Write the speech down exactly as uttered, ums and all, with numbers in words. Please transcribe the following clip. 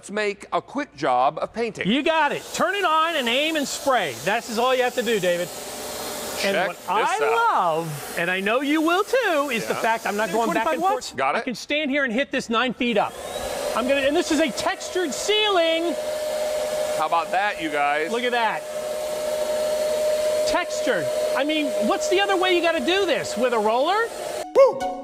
let's make a quick job of painting. You got it. Turn it on and aim and spray. That's is all you have to do, David. Check and what this I out. love, and I know you will too, is yeah. the fact I'm not going back and watts? forth. Got it. I can stand here and hit this nine feet up. I'm gonna, and this is a textured ceiling. How about that, you guys? Look at that. Textured. I mean, what's the other way you got to do this? With a roller? Woo!